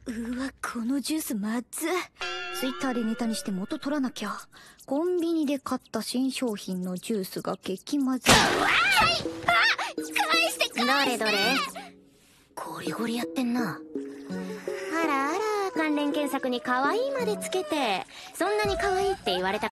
うわ、このジュースまずっ。ツイッターでネタにして元取らなきゃ。コンビニで買った新商品のジュースが激まずい。わーい！あ！返して返して！どれどれ？ゴリゴリやってんな。あらあら、関連検索に可愛いまでつけて、そんなに可愛いって言われた